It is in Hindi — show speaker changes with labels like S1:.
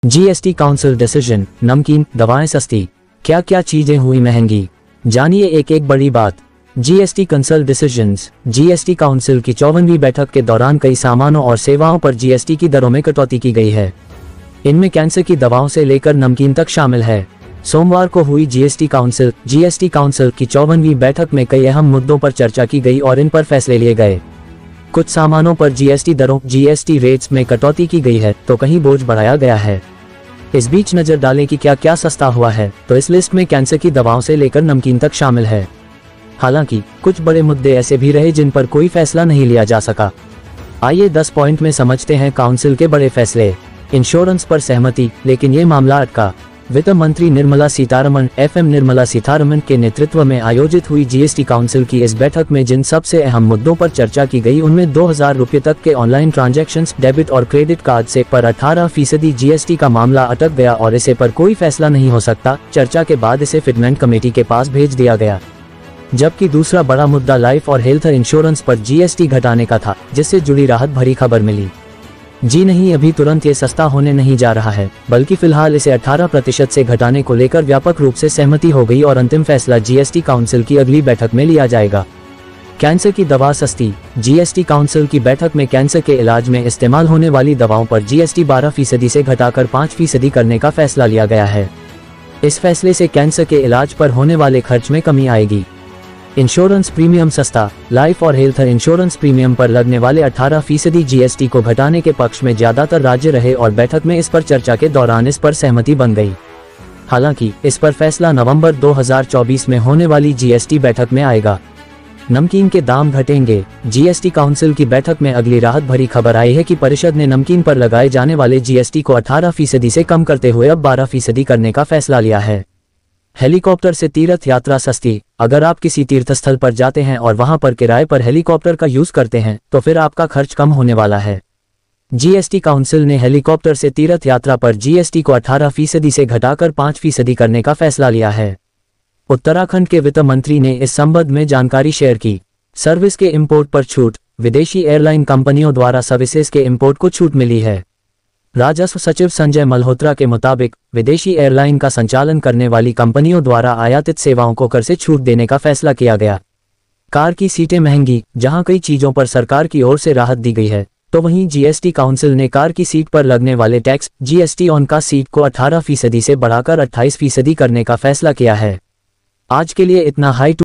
S1: जीएसटी काउंसिल डिसीजन, नमकीन, दवाएं सस्ती, क्या क्या चीजें हुई महंगी, जानिए एक एक बड़ी बात। GST council decisions. GST council की 54वीं बैठक के दौरान कई सामानों और सेवाओं पर जीएसटी की दरों में कटौती की गई है। इनमें कैंसर की दवाओं से लेकर नमकीन तक शामिल है। सोमवार को हुई जीएसटी काउंसिल की 54वीं बैठक में कई अहम मुद्दों पर चर्चा की गई और इन पर फैसले लिए गए। कुछ सामानों पर जीएसटी दरों रेट्स में कटौती की गई है तो कहीं बोझ बढ़ाया गया है। इस बीच नजर डालें कि क्या क्या सस्ता हुआ है, तो इस लिस्ट में कैंसर की दवाओं से लेकर नमकीन तक शामिल है। हालांकि कुछ बड़े मुद्दे ऐसे भी रहे जिन पर कोई फैसला नहीं लिया जा सका। आइए 10 पॉइंट में समझते हैं काउंसिल के बड़े फैसले। इंश्योरेंस पर सहमति, लेकिन ये मामला अटका। वित्त मंत्री निर्मला सीतारमण के नेतृत्व में आयोजित हुई जीएसटी काउंसिल की इस बैठक में जिन सबसे अहम मुद्दों पर चर्चा की गई उनमें 2000 रुपये तक के ऑनलाइन ट्रांजैक्शंस, डेबिट और क्रेडिट कार्ड से पर 18% जीएसटी का मामला अटक गया और इसे पर कोई फैसला नहीं हो सकता। चर्चा के बाद इसे फिटमेंट कमेटी के पास भेज दिया गया। जबकि दूसरा बड़ा मुद्दा लाइफ और हेल्थ इंश्योरेंस पर जीएसटी घटाने का था, जिससे जुड़ी राहत भरी खबर मिली। जी नहीं, अभी तुरंत ये सस्ता होने नहीं जा रहा है, बल्कि फिलहाल इसे 18% से घटाने को लेकर व्यापक रूप से सहमति हो गई और अंतिम फैसला जीएसटी काउंसिल की अगली बैठक में लिया जाएगा। कैंसर की दवा सस्ती। जीएसटी काउंसिल की बैठक में कैंसर के इलाज में इस्तेमाल होने वाली दवाओं पर जीएसटी 12% से घटाकर 5% करने का फैसला लिया गया है। इस फैसले से कैंसर के इलाज पर होने वाले खर्च में कमी आएगी। इंश्योरेंस प्रीमियम सस्ता। लाइफ और हेल्थ इंश्योरेंस प्रीमियम पर लगने वाले 18% जीएसटी को घटाने के पक्ष में ज्यादातर राज्य रहे और बैठक में इस पर चर्चा के दौरान इस पर सहमति बन गई। हालांकि इस पर फैसला नवंबर 2024 में होने वाली जीएसटी बैठक में आएगा। नमकीन के दाम घटेंगे। जीएसटी काउंसिल की बैठक में अगली राहत भरी खबर आई है कि परिषद ने नमकीन पर लगाए जाने वाले जीएसटी को 18% से कम करते हुए अब 12% करने का फैसला लिया है। हेलीकॉप्टर से तीर्थ यात्रा सस्ती। अगर आप किसी तीर्थ स्थल पर जाते हैं और वहां पर किराए पर हेलीकॉप्टर का यूज करते हैं तो फिर आपका खर्च कम होने वाला है। जीएसटी काउंसिल ने हेलीकॉप्टर से तीर्थ यात्रा पर जीएसटी को 18% से घटाकर 5% करने का फैसला लिया है। उत्तराखंड के वित्त मंत्री ने इस संबंध में जानकारी शेयर की। सर्विस के इंपोर्ट पर छूट। विदेशी एयरलाइन कंपनियों द्वारा सर्विसेज के इंपोर्ट को छूट मिली है। राजस्व सचिव संजय मल्होत्रा के मुताबिक विदेशी एयरलाइन का संचालन करने वाली कंपनियों द्वारा आयातित सेवाओं को कर से छूट देने का फैसला किया गया। कार की सीटें महंगी। जहां कई चीजों पर सरकार की ओर से राहत दी गई है, तो वहीं जीएसटी काउंसिल ने कार की सीट पर लगने वाले टैक्स जीएसटी ऑन का सीट को 18% से बढ़ाकर 28% करने का फैसला किया है। आज के लिए इतना। हाई